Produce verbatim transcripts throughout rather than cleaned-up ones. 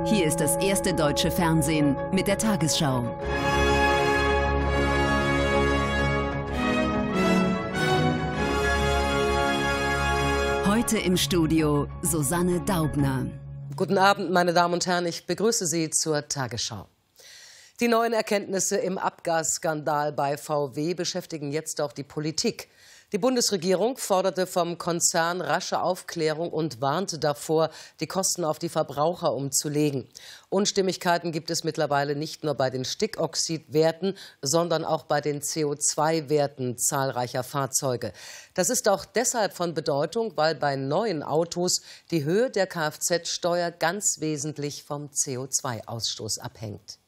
Hier ist das erste deutsche Fernsehen mit der Tagesschau. Heute im Studio Susanne Daubner. Guten Abend, meine Damen und Herren, ich begrüße Sie zur Tagesschau. Die neuen Erkenntnisse im Abgasskandal bei V W beschäftigen jetzt auch die Politik. Die Bundesregierung forderte vom Konzern rasche Aufklärung und warnte davor, die Kosten auf die Verbraucher umzulegen. Unstimmigkeiten gibt es mittlerweile nicht nur bei den Stickoxidwerten, sondern auch bei den C O zwei Werten zahlreicher Fahrzeuge. Das ist auch deshalb von Bedeutung, weil bei neuen Autos die Höhe der Kfz-Steuer ganz wesentlich vom C O zwei Ausstoß abhängt.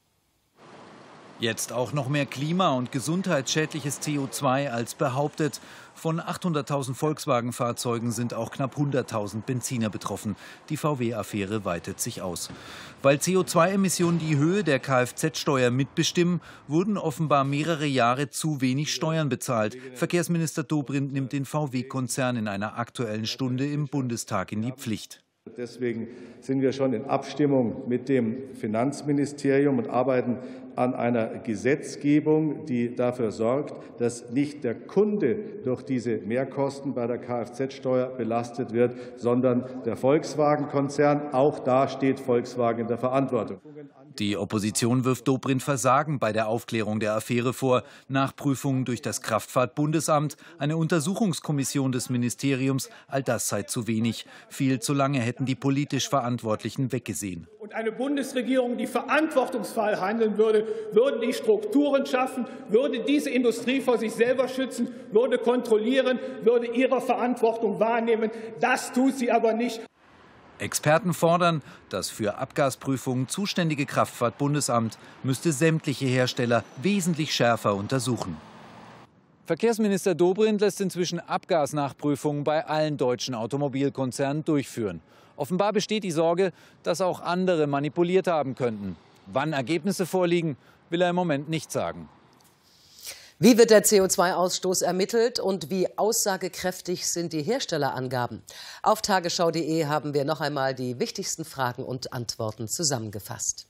Jetzt auch noch mehr klima- und gesundheitsschädliches C O zwei als behauptet. Von achthunderttausend Volkswagen-Fahrzeugen sind auch knapp hunderttausend Benziner betroffen. Die V W-Affäre weitet sich aus. Weil C O zwei Emissionen die Höhe der Kfz-Steuer mitbestimmen, wurden offenbar mehrere Jahre zu wenig Steuern bezahlt. Verkehrsminister Dobrindt nimmt den V W-Konzern in einer Aktuellen Stunde im Bundestag in die Pflicht. Deswegen sind wir schon in Abstimmung mit dem Finanzministerium und arbeiten an einer Gesetzgebung, die dafür sorgt, dass nicht der Kunde durch diese Mehrkosten bei der Kfz-Steuer belastet wird, sondern der Volkswagen-Konzern. Auch da steht Volkswagen in der Verantwortung. Die Opposition wirft Dobrindt Versagen bei der Aufklärung der Affäre vor. Nachprüfungen durch das Kraftfahrtbundesamt, eine Untersuchungskommission des Ministeriums, all das sei zu wenig. Viel zu lange hätten die politisch Verantwortlichen weggesehen. Und eine Bundesregierung, die verantwortungsvoll handeln würde, würde die Strukturen schaffen, würde diese Industrie vor sich selber schützen, würde kontrollieren, würde ihre Verantwortung wahrnehmen. Das tut sie aber nicht. Experten fordern, das für Abgasprüfungen zuständige Kraftfahrtbundesamt müsste sämtliche Hersteller wesentlich schärfer untersuchen. Verkehrsminister Dobrindt lässt inzwischen Abgasnachprüfungen bei allen deutschen Automobilkonzernen durchführen. Offenbar besteht die Sorge, dass auch andere manipuliert haben könnten. Wann Ergebnisse vorliegen, will er im Moment nicht sagen. Wie wird der C O zwei Ausstoß ermittelt und wie aussagekräftig sind die Herstellerangaben? Auf tagesschau punkt de haben wir noch einmal die wichtigsten Fragen und Antworten zusammengefasst.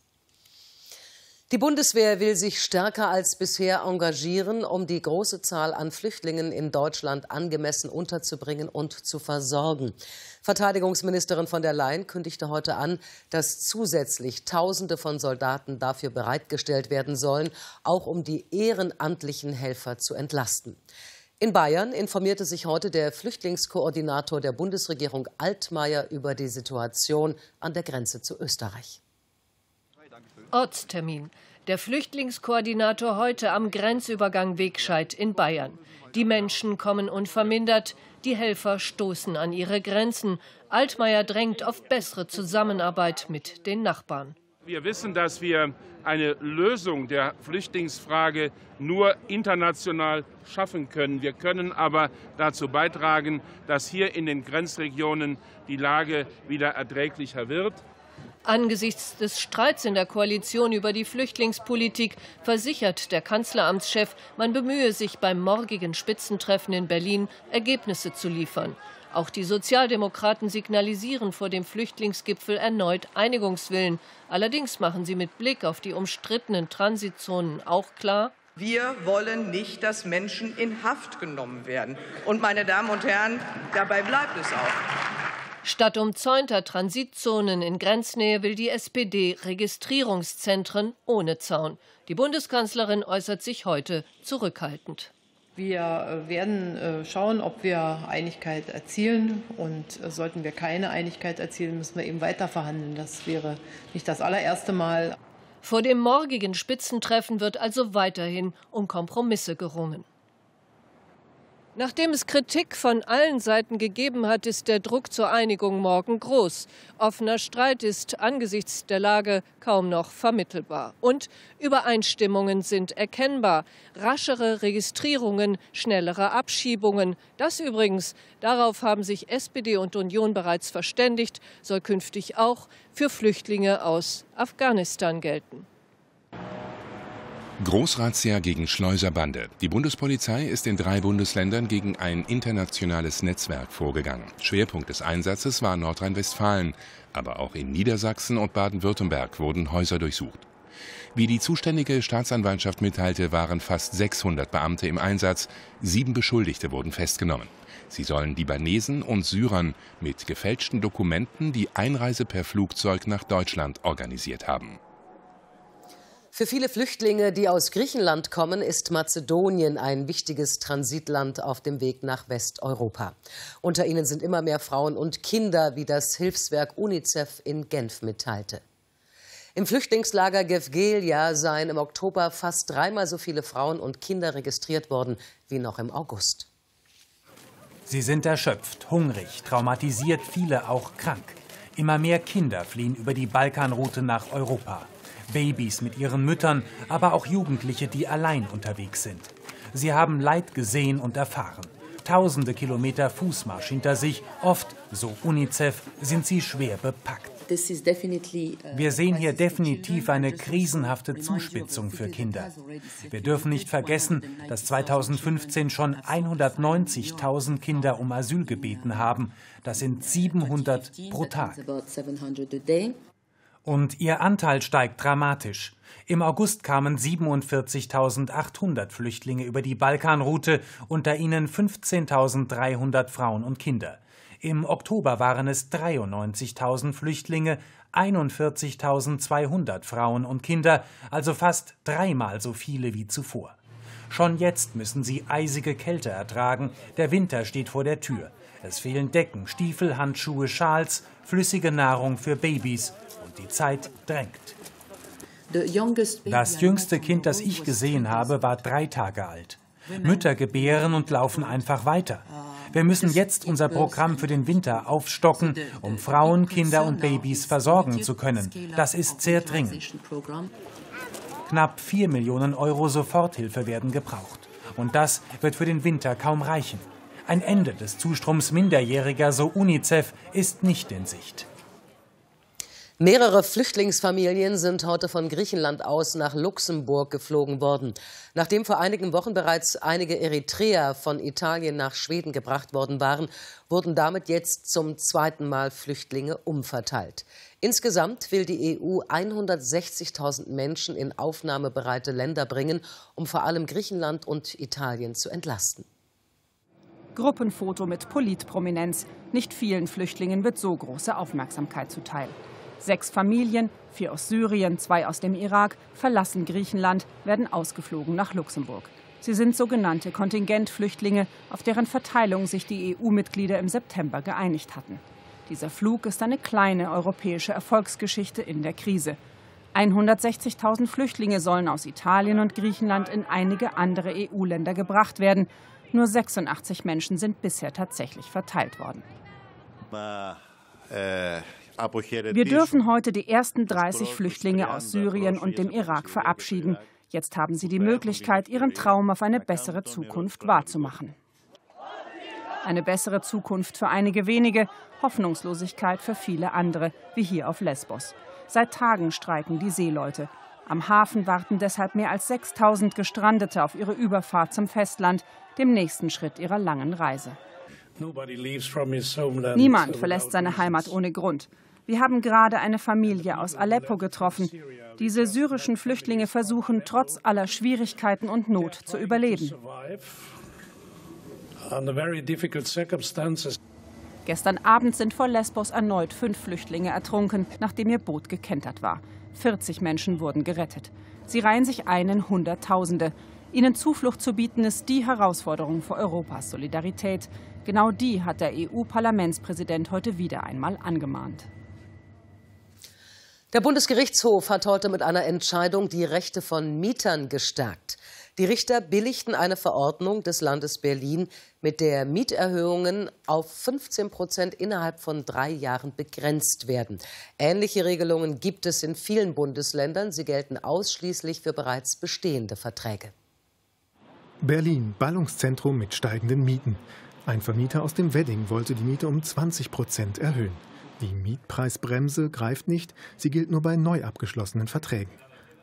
Die Bundeswehr will sich stärker als bisher engagieren, um die große Zahl an Flüchtlingen in Deutschland angemessen unterzubringen und zu versorgen. Verteidigungsministerin von der Leyen kündigte heute an, dass zusätzlich Tausende von Soldaten dafür bereitgestellt werden sollen, auch um die ehrenamtlichen Helfer zu entlasten. In Bayern informierte sich heute der Flüchtlingskoordinator der Bundesregierung Altmaier über die Situation an der Grenze zu Österreich. Ortstermin. Der Flüchtlingskoordinator heute am Grenzübergang Wegscheid in Bayern. Die Menschen kommen unvermindert, die Helfer stoßen an ihre Grenzen. Altmaier drängt auf bessere Zusammenarbeit mit den Nachbarn. Wir wissen, dass wir eine Lösung der Flüchtlingsfrage nur international schaffen können. Wir können aber dazu beitragen, dass hier in den Grenzregionen die Lage wieder erträglicher wird. Angesichts des Streits in der Koalition über die Flüchtlingspolitik versichert der Kanzleramtschef, man bemühe sich beim morgigen Spitzentreffen in Berlin, Ergebnisse zu liefern. Auch die Sozialdemokraten signalisieren vor dem Flüchtlingsgipfel erneut Einigungswillen. Allerdings machen sie mit Blick auf die umstrittenen Transitzonen auch klar: Wir wollen nicht, dass Menschen in Haft genommen werden. Und, meine Damen und Herren, dabei bleibt es auch. Statt umzäunter Transitzonen in Grenznähe will die S P D Registrierungszentren ohne Zaun. Die Bundeskanzlerin äußert sich heute zurückhaltend. Wir werden schauen, ob wir Einigkeit erzielen. Und sollten wir keine Einigkeit erzielen, müssen wir eben weiter verhandeln. Das wäre nicht das allererste Mal. Vor dem morgigen Spitzentreffen wird also weiterhin um Kompromisse gerungen. Nachdem es Kritik von allen Seiten gegeben hat, ist der Druck zur Einigung morgen groß. Offener Streit ist angesichts der Lage kaum noch vermittelbar. Und Übereinstimmungen sind erkennbar. Raschere Registrierungen, schnellere Abschiebungen. Das übrigens, darauf haben sich S P D und Union bereits verständigt, soll künftig auch für Flüchtlinge aus Afghanistan gelten. Großrazzia gegen Schleuserbande. Die Bundespolizei ist in drei Bundesländern gegen ein internationales Netzwerk vorgegangen. Schwerpunkt des Einsatzes war Nordrhein-Westfalen, aber auch in Niedersachsen und Baden-Württemberg wurden Häuser durchsucht. Wie die zuständige Staatsanwaltschaft mitteilte, waren fast sechshundert Beamte im Einsatz. Sieben Beschuldigte wurden festgenommen. Sie sollen Libanesen und Syrern mit gefälschten Dokumenten die Einreise per Flugzeug nach Deutschland organisiert haben. Für viele Flüchtlinge, die aus Griechenland kommen, ist Mazedonien ein wichtiges Transitland auf dem Weg nach Westeuropa. Unter ihnen sind immer mehr Frauen und Kinder, wie das Hilfswerk UNICEF in Genf mitteilte. Im Flüchtlingslager Gevgelia seien im Oktober fast dreimal so viele Frauen und Kinder registriert worden wie noch im August. Sie sind erschöpft, hungrig, traumatisiert, viele auch krank. Immer mehr Kinder fliehen über die Balkanroute nach Europa. Babys mit ihren Müttern, aber auch Jugendliche, die allein unterwegs sind. Sie haben Leid gesehen und erfahren. Tausende Kilometer Fußmarsch hinter sich, oft, so UNICEF, sind sie schwer bepackt. Wir sehen hier definitiv eine krisenhafte Zuspitzung für Kinder. Wir dürfen nicht vergessen, dass zweitausendfünfzehn schon hundertneunzigtausend Kinder um Asyl gebeten haben. Das sind siebenhundert pro Tag. Und ihr Anteil steigt dramatisch. Im August kamen siebenundvierzigtausendachthundert Flüchtlinge über die Balkanroute, unter ihnen fünfzehntausenddreihundert Frauen und Kinder. Im Oktober waren es dreiundneunzigtausend Flüchtlinge, einundvierzigtausendzweihundert Frauen und Kinder, also fast dreimal so viele wie zuvor. Schon jetzt müssen sie eisige Kälte ertragen, der Winter steht vor der Tür. Es fehlen Decken, Stiefel, Handschuhe, Schals, flüssige Nahrung für Babys. Die Zeit drängt. Das jüngste Kind, das ich gesehen habe, war drei Tage alt. Mütter gebären und laufen einfach weiter. Wir müssen jetzt unser Programm für den Winter aufstocken, um Frauen, Kinder und Babys versorgen zu können. Das ist sehr dringend. Knapp vier Millionen Euro Soforthilfe werden gebraucht. Und das wird für den Winter kaum reichen. Ein Ende des Zustroms Minderjähriger, so UNICEF, ist nicht in Sicht. Mehrere Flüchtlingsfamilien sind heute von Griechenland aus nach Luxemburg geflogen worden. Nachdem vor einigen Wochen bereits einige Eritreer von Italien nach Schweden gebracht worden waren, wurden damit jetzt zum zweiten Mal Flüchtlinge umverteilt. Insgesamt will die E U hundertsechzigtausend Menschen in aufnahmebereite Länder bringen, um vor allem Griechenland und Italien zu entlasten. Gruppenfoto mit Politprominenz. Nicht vielen Flüchtlingen wird so große Aufmerksamkeit zuteil. Sechs Familien, vier aus Syrien, zwei aus dem Irak, verlassen Griechenland, werden ausgeflogen nach Luxemburg. Sie sind sogenannte Kontingentflüchtlinge, auf deren Verteilung sich die E U-Mitglieder im September geeinigt hatten. Dieser Flug ist eine kleine europäische Erfolgsgeschichte in der Krise. hundertsechzigtausend Flüchtlinge sollen aus Italien und Griechenland in einige andere E U-Länder gebracht werden. Nur sechsundachtzig Menschen sind bisher tatsächlich verteilt worden. Wir dürfen heute die ersten dreißig Flüchtlinge aus Syrien und dem Irak verabschieden. Jetzt haben sie die Möglichkeit, ihren Traum auf eine bessere Zukunft wahrzumachen. Eine bessere Zukunft für einige wenige, Hoffnungslosigkeit für viele andere, wie hier auf Lesbos. Seit Tagen streiken die Seeleute. Am Hafen warten deshalb mehr als sechstausend Gestrandete auf ihre Überfahrt zum Festland, dem nächsten Schritt ihrer langen Reise. Niemand verlässt seine Heimat ohne Grund. Wir haben gerade eine Familie aus Aleppo getroffen. Diese syrischen Flüchtlinge versuchen trotz aller Schwierigkeiten und Not zu überleben. Gestern Abend sind vor Lesbos erneut fünf Flüchtlinge ertrunken, nachdem ihr Boot gekentert war. vierzig Menschen wurden gerettet. Sie reihen sich ein in Hunderttausende. Ihnen Zuflucht zu bieten, ist die Herausforderung für Europas Solidarität. Genau die hat der E U-Parlamentspräsident heute wieder einmal angemahnt. Der Bundesgerichtshof hat heute mit einer Entscheidung die Rechte von Mietern gestärkt. Die Richter billigten eine Verordnung des Landes Berlin, mit der Mieterhöhungen auf fünfzehn Prozent innerhalb von drei Jahren begrenzt werden. Ähnliche Regelungen gibt es in vielen Bundesländern. Sie gelten ausschließlich für bereits bestehende Verträge. Berlin, Ballungszentrum mit steigenden Mieten. Ein Vermieter aus dem Wedding wollte die Miete um zwanzig Prozent erhöhen. Die Mietpreisbremse greift nicht, sie gilt nur bei neu abgeschlossenen Verträgen.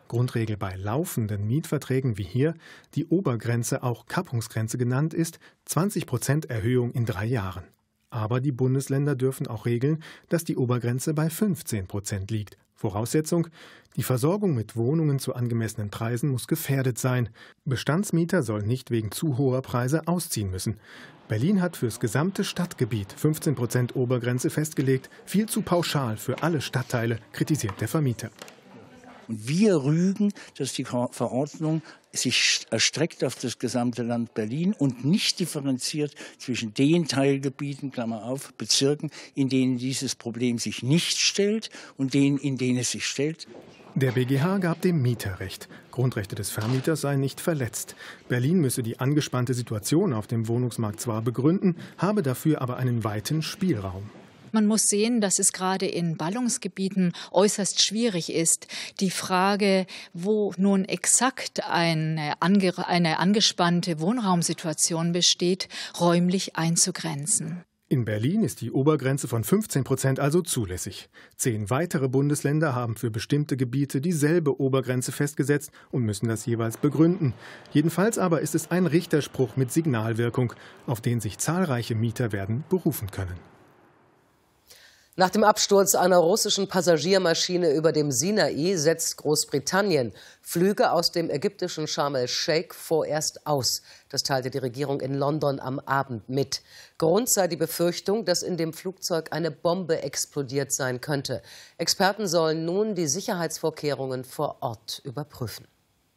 Grundregel bei laufenden Mietverträgen wie hier, die Obergrenze, auch Kappungsgrenze genannt, ist zwanzig Prozent Erhöhung in drei Jahren. Aber die Bundesländer dürfen auch regeln, dass die Obergrenze bei fünfzehn Prozent liegt. Voraussetzung: Die Versorgung mit Wohnungen zu angemessenen Preisen muss gefährdet sein. Bestandsmieter sollen nicht wegen zu hoher Preise ausziehen müssen. Berlin hat fürs gesamte Stadtgebiet fünfzehn Prozent Obergrenze festgelegt. Viel zu pauschal für alle Stadtteile, kritisiert der Vermieter. Und wir rügen, dass die Verordnung sich erstreckt auf das gesamte Land Berlin und nicht differenziert zwischen den Teilgebieten, Klammer auf, Bezirken, in denen dieses Problem sich nicht stellt und denen, in denen es sich stellt. Der B G H gab dem Mieter recht. Grundrechte des Vermieters seien nicht verletzt. Berlin müsse die angespannte Situation auf dem Wohnungsmarkt zwar begründen, habe dafür aber einen weiten Spielraum. Man muss sehen, dass es gerade in Ballungsgebieten äußerst schwierig ist, die Frage, wo nun exakt eine, ange- eine angespannte Wohnraumsituation besteht, räumlich einzugrenzen. In Berlin ist die Obergrenze von fünfzehn Prozent also zulässig. Zehn weitere Bundesländer haben für bestimmte Gebiete dieselbe Obergrenze festgesetzt und müssen das jeweils begründen. Jedenfalls aber ist es ein Richterspruch mit Signalwirkung, auf den sich zahlreiche Mieter werden berufen können. Nach dem Absturz einer russischen Passagiermaschine über dem Sinai setzt Großbritannien Flüge aus dem ägyptischen Sharm el-Sheikh vorerst aus. Das teilte die Regierung in London am Abend mit. Grund sei die Befürchtung, dass in dem Flugzeug eine Bombe explodiert sein könnte. Experten sollen nun die Sicherheitsvorkehrungen vor Ort überprüfen.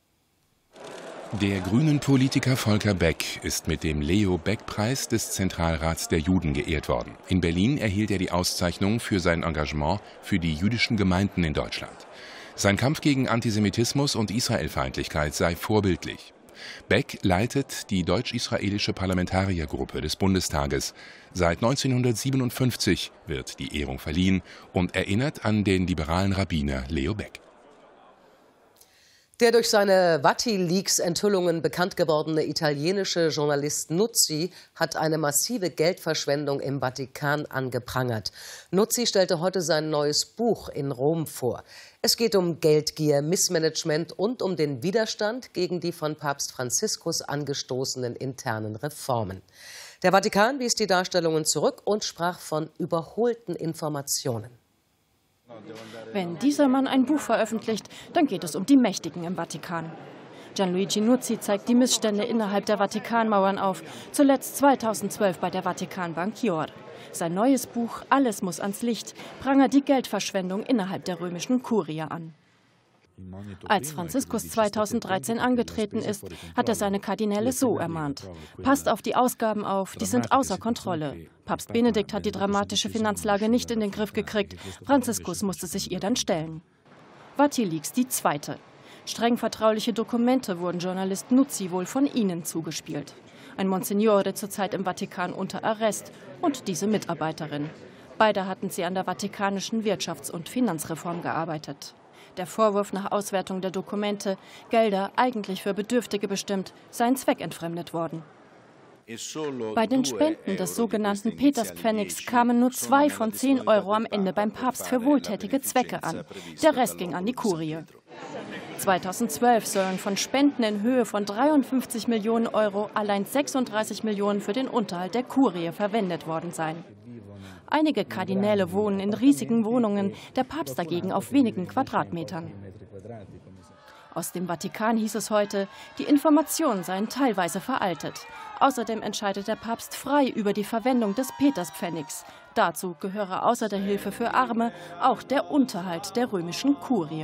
Der grünen Politiker Volker Beck ist mit dem Leo-Beck-Preis des Zentralrats der Juden geehrt worden. In Berlin erhielt er die Auszeichnung für sein Engagement für die jüdischen Gemeinden in Deutschland. Sein Kampf gegen Antisemitismus und Israelfeindlichkeit sei vorbildlich. Beck leitet die deutsch-israelische Parlamentariergruppe des Bundestages. Seit neunzehnhundertsiebenundfünfzig wird die Ehrung verliehen und erinnert an den liberalen Rabbiner Leo Beck. Der durch seine WikiLeaks-Enthüllungen bekannt gewordene italienische Journalist Nuzzi hat eine massive Geldverschwendung im Vatikan angeprangert. Nuzzi stellte heute sein neues Buch in Rom vor. Es geht um Geldgier, Missmanagement und um den Widerstand gegen die von Papst Franziskus angestoßenen internen Reformen. Der Vatikan wies die Darstellungen zurück und sprach von überholten Informationen. Wenn dieser Mann ein Buch veröffentlicht, dann geht es um die Mächtigen im Vatikan. Gianluigi Nuzzi zeigt die Missstände innerhalb der Vatikanmauern auf, zuletzt zweitausendzwölf bei der Vatikanbank Chior. Sein neues Buch Alles muss ans Licht prangert die Geldverschwendung innerhalb der römischen Kurie an. Als Franziskus zweitausenddreizehn angetreten ist, hat er seine Kardinäle so ermahnt: Passt auf die Ausgaben auf, die sind außer Kontrolle. Papst Benedikt hat die dramatische Finanzlage nicht in den Griff gekriegt. Franziskus musste sich ihr dann stellen. WikiLeaks die zweite. Streng vertrauliche Dokumente wurden Journalist Nuzzi wohl von ihnen zugespielt. Ein Monsignore zurzeit im Vatikan unter Arrest und diese Mitarbeiterin. Beide hatten sie an der vatikanischen Wirtschafts- und Finanzreform gearbeitet. Der Vorwurf nach Auswertung der Dokumente, Gelder eigentlich für Bedürftige bestimmt, seien zweckentfremdet worden. Bei den Spenden des sogenannten Peterspfennigs kamen nur zwei von zehn Euro am Ende beim Papst für wohltätige Zwecke an. Der Rest ging an die Kurie. zweitausendzwölf sollen von Spenden in Höhe von dreiundfünfzig Millionen Euro allein sechsunddreißig Millionen für den Unterhalt der Kurie verwendet worden sein. Einige Kardinäle wohnen in riesigen Wohnungen, der Papst dagegen auf wenigen Quadratmetern. Aus dem Vatikan hieß es heute, die Informationen seien teilweise veraltet. Außerdem entscheidet der Papst frei über die Verwendung des Peterspfennigs. Dazu gehöre außer der Hilfe für Arme auch der Unterhalt der römischen Kurie.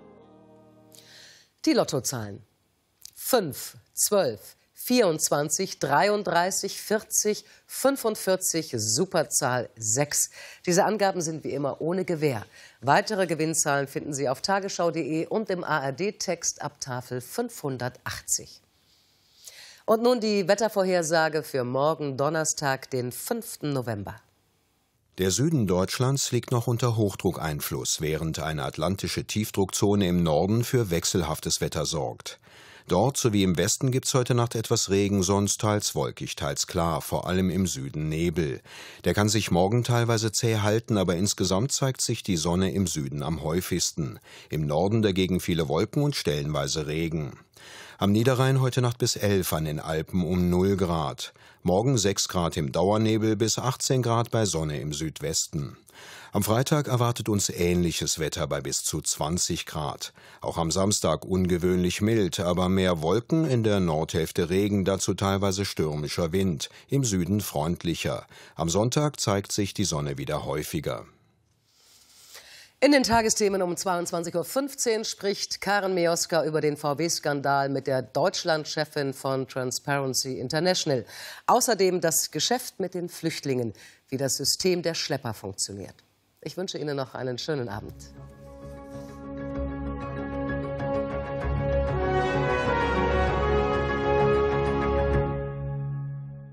Die Lottozahlen: fünf, zwölf, vierundzwanzig, dreiunddreißig, vierzig, fünfundvierzig, Superzahl sechs. Diese Angaben sind wie immer ohne Gewähr. Weitere Gewinnzahlen finden Sie auf tagesschau punkt de und im A R D-Text ab Tafel fünfhundertachtzig. Und nun die Wettervorhersage für morgen Donnerstag, den fünften November. Der Süden Deutschlands liegt noch unter Hochdruckeinfluss, während eine atlantische Tiefdruckzone im Norden für wechselhaftes Wetter sorgt. Dort sowie im Westen gibt es heute Nacht etwas Regen, sonst teils wolkig, teils klar, vor allem im Süden Nebel. Der kann sich morgen teilweise zäh halten, aber insgesamt zeigt sich die Sonne im Süden am häufigsten. Im Norden dagegen viele Wolken und stellenweise Regen. Am Niederrhein heute Nacht bis elf, an den Alpen um null Grad. Morgen sechs Grad im Dauernebel bis achtzehn Grad bei Sonne im Südwesten. Am Freitag erwartet uns ähnliches Wetter bei bis zu zwanzig Grad. Auch am Samstag ungewöhnlich mild, aber mehr Wolken, in der Nordhälfte Regen, dazu teilweise stürmischer Wind, im Süden freundlicher. Am Sonntag zeigt sich die Sonne wieder häufiger. In den Tagesthemen um zweiundzwanzig Uhr fünfzehn spricht Karen Mioska über den V W-Skandal mit der Deutschlandchefin von Transparency International. Außerdem das Geschäft mit den Flüchtlingen, wie das System der Schlepper funktioniert. Ich wünsche Ihnen noch einen schönen Abend.